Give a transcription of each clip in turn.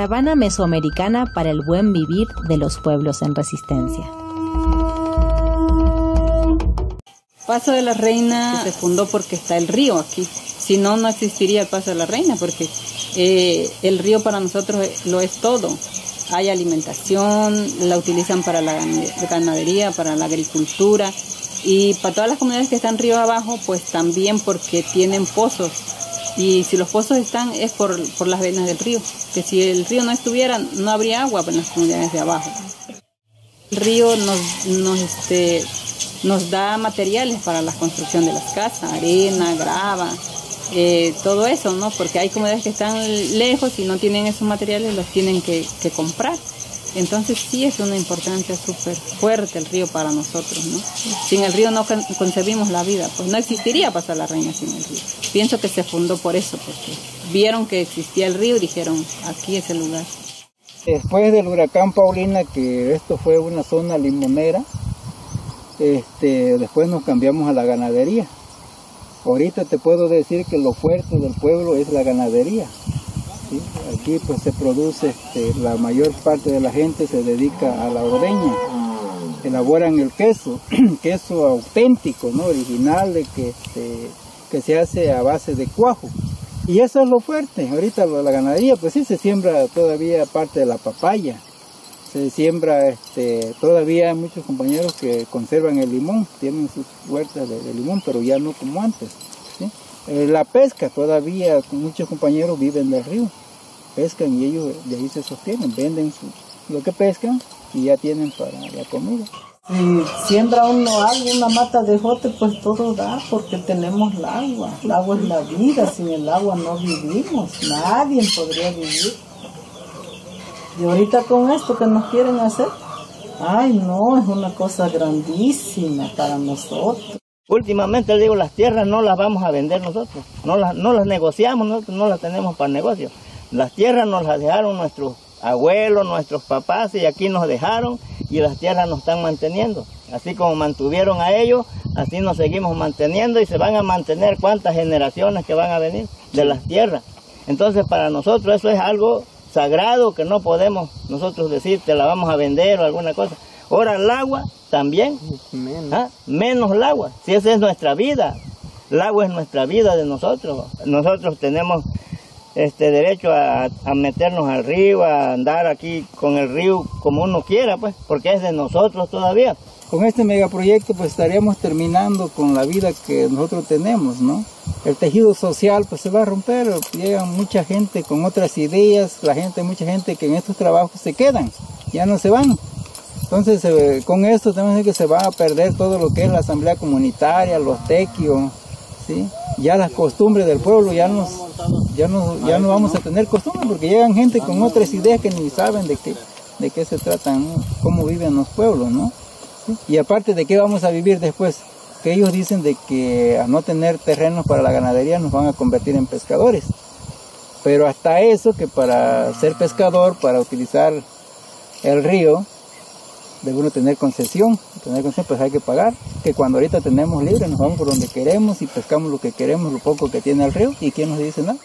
Caravana Mesoamericana para el Buen Vivir de los Pueblos en Resistencia. Paso de la Reina se fundó porque está el río aquí. Si no, no existiría el Paso de la Reina, porque el río para nosotros lo es todo. Hay alimentación, la utilizan para la ganadería, para la agricultura, y para todas las comunidades que están río abajo, pues también porque tienen pozos. Y si los pozos están es por las venas del río, que si el río no estuviera, no habría agua en las comunidades de abajo. El río nos da materiales para la construcción de las casas, arena, grava, todo eso, ¿no? Porque hay comunidades que están lejos y no tienen esos materiales, los tienen que comprar. Entonces sí es una importancia súper fuerte el río para nosotros, ¿no? Sin el río no concebimos la vida, pues no existiría Paso de la Reina sin el río. Pienso que se fundó por eso, porque vieron que existía el río y dijeron, aquí es el lugar. Después del huracán Paulina, que esto fue una zona limonera, después nos cambiamos a la ganadería. Ahorita te puedo decir que lo fuerte del pueblo es la ganadería. ¿Sí? Aquí pues se produce, la mayor parte de la gente se dedica a la ordeña. Elaboran el queso, queso auténtico, ¿no? Original, que se hace a base de cuajo. Y eso es lo fuerte. Ahorita la ganadería, pues sí, se siembra todavía parte de la papaya. Se siembra, todavía hay muchos compañeros que conservan el limón, tienen sus huertas de limón, pero ya no como antes, ¿sí? La pesca, todavía muchos compañeros viven del río, pescan y ellos de ahí se sostienen, venden lo que pescan y ya tienen para la comida. Si siembra uno una mata de jote, pues todo da, porque tenemos el agua. El agua es la vida, sin el agua no vivimos, nadie podría vivir. Y ahorita con esto que nos quieren hacer, ay no, es una cosa grandísima para nosotros. Últimamente, digo, las tierras no las vamos a vender nosotros, no las negociamos, nosotros no las tenemos para negocio. Las tierras nos las dejaron nuestros abuelos, nuestros papás, y aquí nos dejaron, y las tierras nos están manteniendo. Así como mantuvieron a ellos, así nos seguimos manteniendo, y se van a mantener cuántas generaciones que van a venir de las tierras. Entonces para nosotros eso es algo sagrado que no podemos nosotros decir te la vamos a vender o alguna cosa. Ahora el agua también, menos el agua, si esa es nuestra vida, el agua es nuestra vida de nosotros. Nosotros tenemos derecho a meternos al río, a andar aquí con el río como uno quiera, pues, porque es de nosotros todavía. Con este megaproyecto pues estaríamos terminando con la vida que nosotros tenemos, ¿no? El tejido social pues se va a romper, llega mucha gente con otras ideas, mucha gente que en estos trabajos se quedan, ya no se van. Entonces con esto tenemos que se va a perder todo lo que es la asamblea comunitaria, los tequios, ¿sí? Ya las costumbres del pueblo ya no vamos a tener costumbres, porque llegan gente con otras ideas que ni saben de qué se tratan, ¿no? Cómo viven los pueblos, ¿no? ¿Sí? Y aparte de qué vamos a vivir después, que ellos dicen de que a no tener terrenos para la ganadería nos van a convertir en pescadores. Pero hasta eso, que para ser pescador, para utilizar el río, debe uno tener concesión, pues hay que pagar, que cuando ahorita tenemos libre nos vamos por donde queremos y pescamos lo que queremos, lo poco que tiene el río, y ¿quién nos dice nada?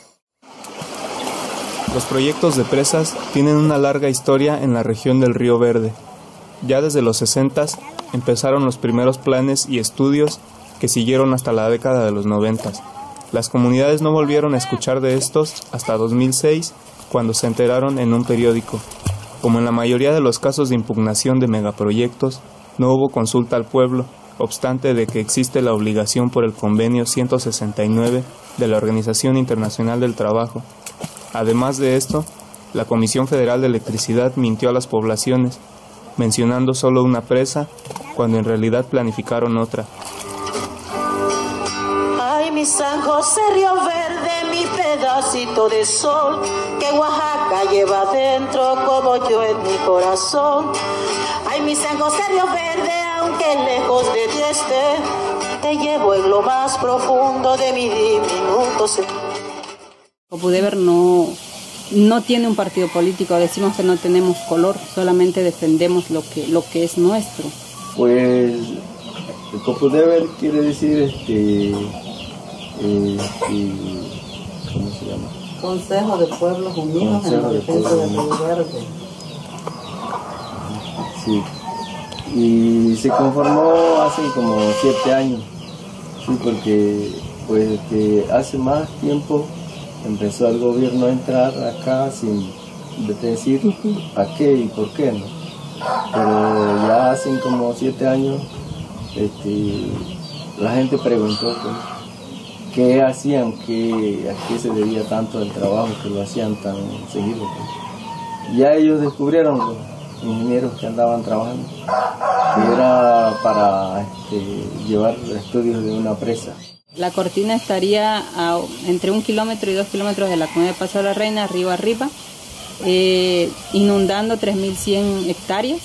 Los proyectos de presas tienen una larga historia en la región del Río Verde. Ya desde los 60s empezaron los primeros planes y estudios que siguieron hasta la década de los 90s. Las comunidades no volvieron a escuchar de estos hasta 2006, cuando se enteraron en un periódico. Como en la mayoría de los casos de impugnación de megaproyectos, no hubo consulta al pueblo, obstante de que existe la obligación por el Convenio 169 de la Organización Internacional del Trabajo. Además de esto, la Comisión Federal de Electricidad mintió a las poblaciones, mencionando solo una presa, cuando en realidad planificaron otra. Ay, mi San José Río Verde, mi pedacito de sol, que Oaxaca lleva dentro como yo en mi corazón. Ay, mi San José Río Verde, aunque lejos de ti esté, te llevo en lo más profundo de mi diminuto ser. Pude no tiene un partido político, decimos que no tenemos color, solamente defendemos lo que es nuestro. Pues el Copudeber quiere decir ¿cómo se llama? Consejo de Pueblos Unidos en la defensa del Río Verde. Sí. Y se conformó hace como 7 años. Sí, porque pues hace más tiempo empezó el gobierno a entrar acá sin decir a qué y por qué, ¿no? Pero ya hace como 7 años la gente preguntó pues, qué hacían, a qué se debía tanto el trabajo que lo hacían tan seguido. Pues. Ya ellos descubrieron, los ingenieros que andaban trabajando, que era para llevar estudios de una presa. La cortina estaría entre 1 kilómetro y 2 kilómetros de la comunidad de Paso de la Reina, río arriba, inundando 3.100 hectáreas,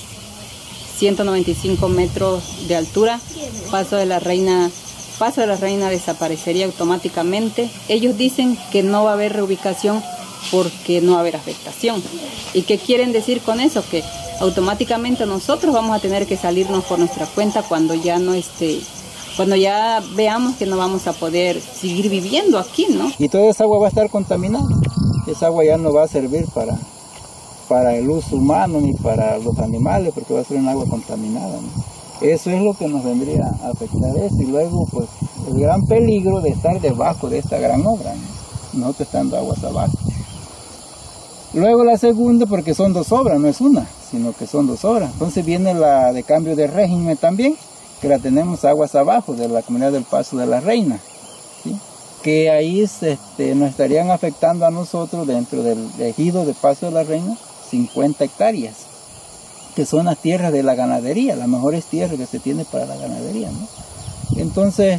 195 metros de altura. Paso de la Reina desaparecería automáticamente. Ellos dicen que no va a haber reubicación porque no va a haber afectación. ¿Y qué quieren decir con eso? Que automáticamente nosotros vamos a tener que salirnos por nuestra cuenta cuando ya no cuando ya veamos que no vamos a poder seguir viviendo aquí, ¿no? Y toda esa agua va a estar contaminada. Esa agua ya no va a servir para el uso humano ni para los animales, porque va a ser un agua contaminada, ¿no? Eso es lo que nos vendría a afectar eso. Y luego, pues, el gran peligro de estar debajo de esta gran obra, ¿no? Nosotros estando aguas abajo. Luego la segunda, porque son 2 obras, no es una, sino que son 2 obras. Entonces viene la de cambio de régimen también, que la tenemos aguas abajo de la comunidad del Paso de la Reina, ¿sí? Que ahí nos estarían afectando a nosotros dentro del ejido de Paso de la Reina 50 hectáreas, que son las tierras de la ganadería, las mejores tierras que se tiene para la ganadería, ¿no? Entonces,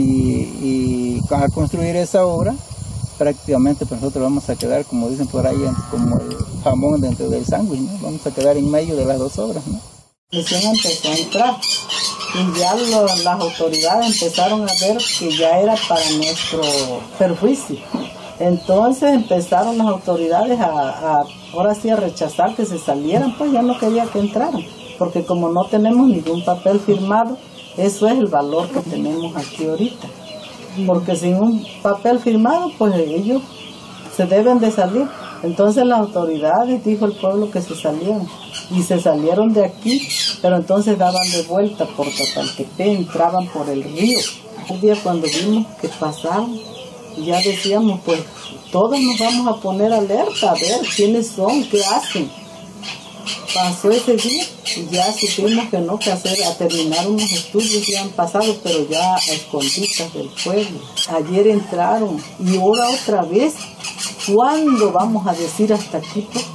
al construir esa obra, prácticamente pues nosotros vamos a quedar, como dicen por ahí, como el jamón dentro del sándwich, ¿no? Vamos a quedar en medio de las 2 obras, ¿no? Recién empezó a entrar y ya las autoridades empezaron a ver que ya era para nuestro perjuicio. Entonces empezaron las autoridades ahora sí a rechazar que se salieran, pues ya no quería que entraran, porque como no tenemos ningún papel firmado, eso es el valor que tenemos aquí ahorita. Porque sin un papel firmado, pues ellos se deben de salir. Entonces las autoridades, dijo el pueblo, que se salieron. Y se salieron de aquí, pero entonces daban de vuelta por Totaltepec, entraban por el río. Un día cuando vimos que pasaron, ya decíamos, pues todos nos vamos a poner alerta, a ver quiénes son, qué hacen. Pasó ese día y ya supimos que no, que a terminar unos estudios ya han pasado, pero ya a escondidas del pueblo. Ayer entraron y ahora otra vez. ¿Cuándo vamos a decir hasta aquí? Pues,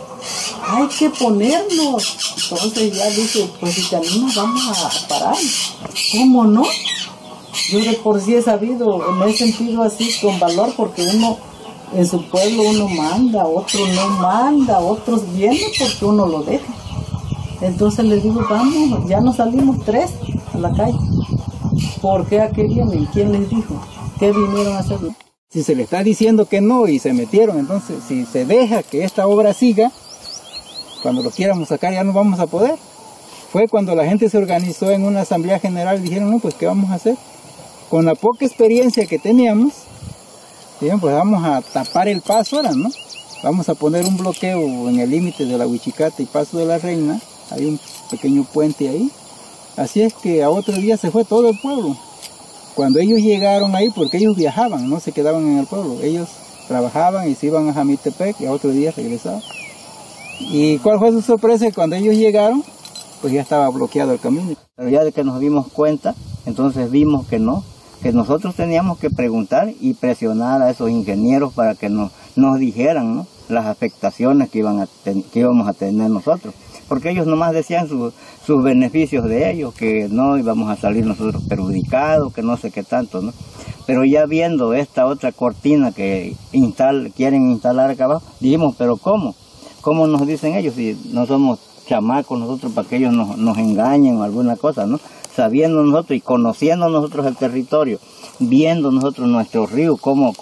hay que ponernos. Entonces ya dije, pues si te animas vamos a parar. ¿Cómo no? Yo de por sí he sabido, me he sentido así con valor, porque uno en su pueblo uno manda, otro no manda, otros vienen porque uno lo deja. Entonces les digo, vamos, ya nos salimos 3 a la calle. ¿Por qué a qué vienen? ¿Quién les dijo? ¿Qué vinieron a hacer? Si se le está diciendo que no y se metieron, entonces si se deja que esta obra siga, cuando lo quieramos sacar ya no vamos a poder. Fue cuando la gente se organizó en una asamblea general y dijeron, no, pues ¿qué vamos a hacer? Con la poca experiencia que teníamos, dijeron, pues vamos a tapar el paso ahora, ¿no? Vamos a poner un bloqueo en el límite de la Huichicata y Paso de la Reina, hay un pequeño puente ahí. Así es que a otro día se fue todo el pueblo. Cuando ellos llegaron ahí, porque ellos viajaban, no se quedaban en el pueblo, ellos trabajaban y se iban a Jamitepec y a otro día regresaban. ¿Y cuál fue su sorpresa? Cuando ellos llegaron, pues ya estaba bloqueado el camino. Pero ya de que nos dimos cuenta, entonces vimos que no, que nosotros teníamos que preguntar y presionar a esos ingenieros para que nos dijeran, ¿no?, las afectaciones que íbamos a tener nosotros. Porque ellos nomás decían sus beneficios de ellos, que no íbamos a salir nosotros perjudicados, que no sé qué tanto, ¿no? Pero ya viendo esta otra cortina que quieren instalar acá abajo, dijimos, pero ¿cómo? ¿Cómo nos dicen ellos si no somos chamacos nosotros para que ellos nos engañen o alguna cosa, ¿no? Sabiendo nosotros y conociendo nosotros el territorio, viendo nosotros nuestro río, cómo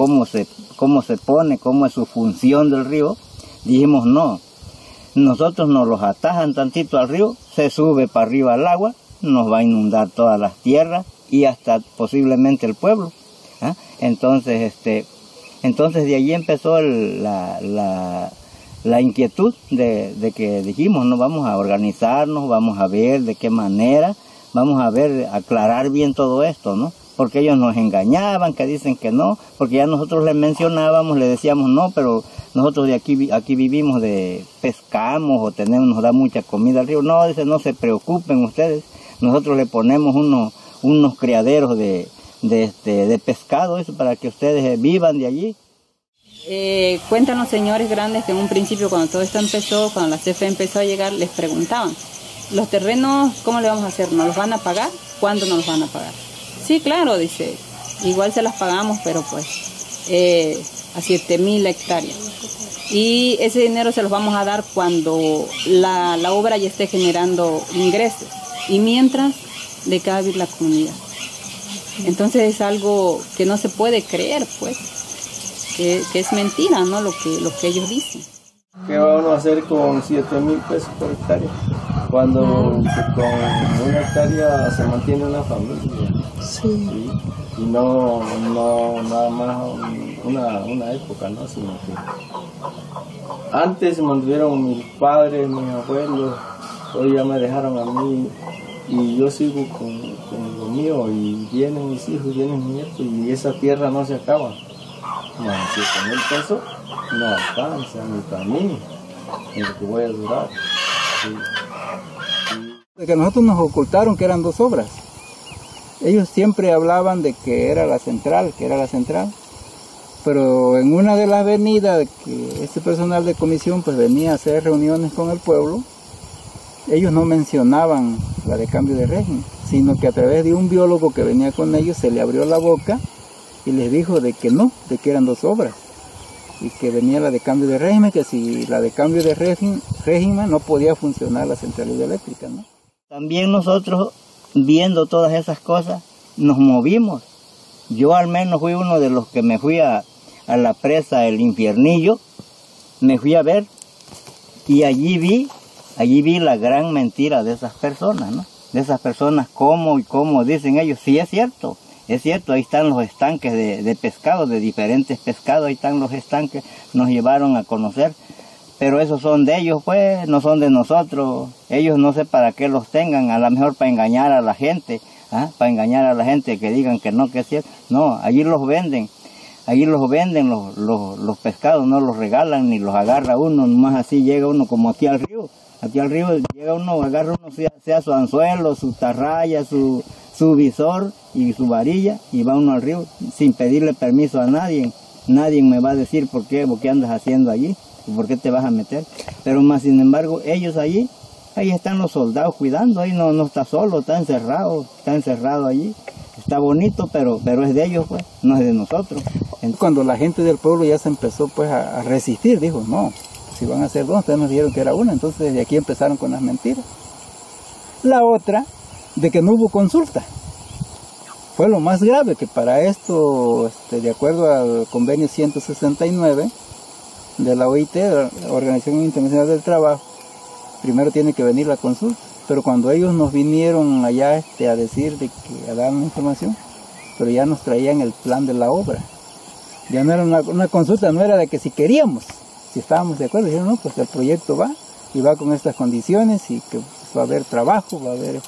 se pone, cómo es su función del río, dijimos no. Nosotros nos los atajan tantito al río, se sube para arriba al agua, nos va a inundar todas las tierras y hasta posiblemente el pueblo. ¿Ah? Entonces, Entonces de allí empezó la inquietud de que dijimos, no, vamos a organizarnos, vamos a ver de qué manera, vamos a ver, aclarar bien todo esto, ¿no? Porque ellos nos engañaban, que dicen que no, porque ya nosotros les mencionábamos, les decíamos no, pero nosotros de aquí vivimos pescamos o nos da mucha comida al río. No, dice, no se preocupen ustedes, nosotros le ponemos unos criaderos de pescado, eso para que ustedes vivan de allí. Cuentan los señores grandes que en un principio cuando todo esto empezó, cuando la CFE empezó a llegar, les preguntaban, ¿los terrenos cómo le vamos a hacer? ¿Nos los van a pagar? ¿Cuándo nos los van a pagar? Sí, claro, dice, igual se las pagamos, pero pues a 7.000 hectáreas. Y ese dinero se los vamos a dar cuando la obra ya esté generando ingresos. Y mientras, de cada vez la comunidad. Entonces es algo que no se puede creer, pues, que es mentira, ¿no? Lo que ellos dicen. ¿Qué vamos a hacer con 7.000 pesos por hectárea? Cuando con una hectárea se mantiene una familia. Sí. Y no nada más una época, ¿no? Sino que antes se mantuvieron mis padres, mis abuelos, hoy ya me dejaron a mí y yo sigo con lo mío y vienen mis hijos, vienen mis nietos y esa tierra no se acaba. No, 7.000 pesos no alcanza ni para mí, en lo que voy a durar. Sí. De que nosotros nos ocultaron que eran 2 obras. Ellos siempre hablaban de que era la central, pero en una de las venidas que este personal de comisión pues venía a hacer reuniones con el pueblo, ellos no mencionaban la de cambio de régimen, sino que a través de un biólogo que venía con ellos se le abrió la boca y les dijo de que no, de que eran 2 obras y que venía la de cambio de régimen, que si la de cambio de régimen no podía funcionar la central hidroeléctrica, ¿no? También nosotros, viendo todas esas cosas, nos movimos. Yo al menos fui uno de los que me fui a la presa El Infiernillo, me fui a ver y allí vi la gran mentira de esas personas, ¿no? De esas personas, cómo dicen ellos. Sí, es cierto, ahí están los estanques de pescado, de diferentes pescados, ahí están los estanques, nos llevaron a conocer. Pero esos son de ellos, pues, no son de nosotros. Ellos no sé para qué los tengan, a lo mejor para engañar a la gente, para engañar a la gente que digan que no, que es cierto. No, allí los venden los pescados, no los regalan ni los agarra uno, nomás así llega uno como aquí al río llega uno, agarra uno sea su anzuelo, su tarraya, su visor y su varilla y va uno al río sin pedirle permiso a nadie. Nadie me va a decir por qué andas haciendo allí. ¿Por qué te vas a meter? Pero más sin embargo, ellos ahí están los soldados cuidando, ahí no está solo, está encerrado allí. Está bonito, pero es de ellos, pues, no es de nosotros. Cuando la gente del pueblo ya se empezó pues a resistir, dijo, no, si van a ser 2, ustedes nos dijeron que era una, entonces desde aquí empezaron con las mentiras. La otra, de que no hubo consulta. Fue lo más grave, que para esto, de acuerdo al convenio 169, de la OIT, la Organización Internacional del Trabajo, primero tiene que venir la consulta. Pero cuando ellos nos vinieron allá a decir, a dar una información, pero ya nos traían el plan de la obra. Ya no era una consulta, no era de que si queríamos, si estábamos de acuerdo, dijeron, no, pues el proyecto va, y va con estas condiciones, y que va a haber trabajo, va a haber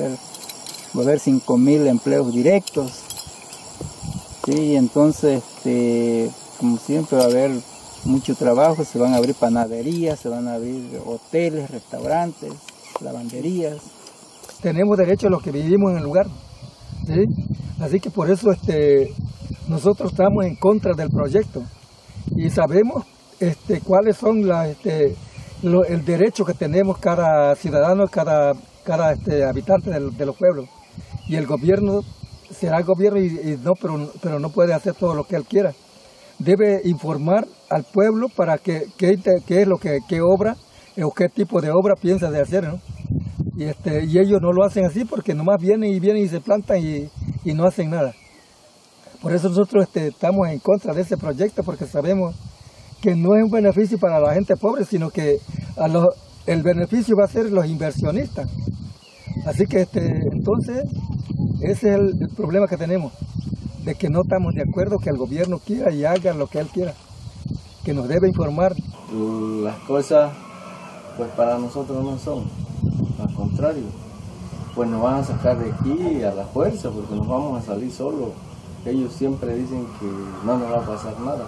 5.000 empleos directos. Sí, entonces, como siempre va a haber mucho trabajo, se van a abrir panaderías, se van a abrir hoteles, restaurantes, lavanderías. Tenemos derecho a los que vivimos en el lugar, ¿sí? Así que por eso nosotros estamos en contra del proyecto y sabemos cuáles son el derecho que tenemos cada ciudadano, cada habitante de los pueblos. Y el gobierno será el gobierno pero no puede hacer todo lo que él quiera. Debe informar al pueblo para qué obra o qué tipo de obra piensa de hacer, ¿no? Y ellos no lo hacen así porque nomás vienen y se plantan y no hacen nada. Por eso nosotros estamos en contra de ese proyecto, porque sabemos que no es un beneficio para la gente pobre, sino que el beneficio va a ser los inversionistas. Así que entonces ese es el problema que tenemos. de que no estamos de acuerdo que el gobierno quiera y haga lo que él quiera, que nos debe informar. Las cosas, pues para nosotros no son, al contrario, pues nos van a sacar de aquí a la fuerza porque nos vamos a salir solos. Ellos siempre dicen que no nos va a pasar nada.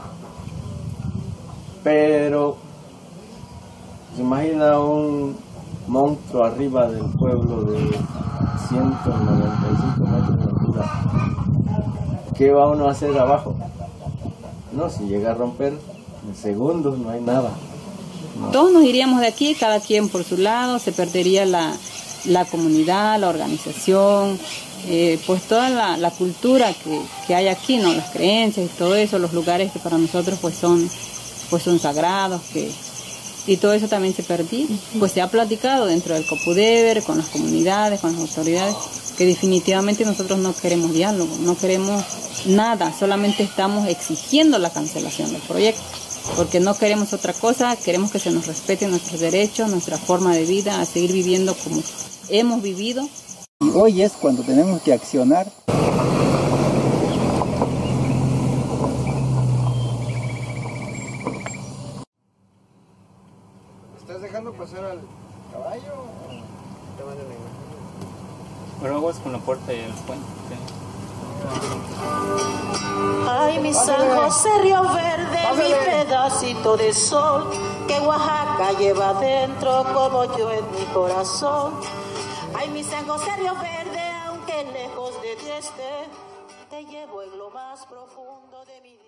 Pero se imagina un monstruo arriba del pueblo de 195 metros de altura. ¿Qué va uno a hacer abajo? No, si llega a romper, en segundos no hay nada. No. Todos nos iríamos de aquí, cada quien por su lado, se perdería la comunidad, la organización, pues toda la cultura que hay aquí, ¿no? Las creencias y todo eso, los lugares que para nosotros pues son sagrados, y todo eso también se perdió. Pues se ha platicado dentro del Copudeber, con las comunidades, con las autoridades, que definitivamente nosotros no queremos diálogo, no queremos nada, solamente estamos exigiendo la cancelación del proyecto, porque no queremos otra cosa, queremos que se nos respeten nuestros derechos, nuestra forma de vida, a seguir viviendo como hemos vivido. Y hoy es cuando tenemos que accionar. ¿Estás dejando pasar al caballo o te van a negar? Pero aguas con la puerta y el puente. Ay, mi San José Río Verde, mi pedacito de sol, que Oaxaca lleva dentro como yo en mi corazón. Ay, mi San José Río Verde, aunque lejos de ti esté, te llevo en lo más profundo de mi vida.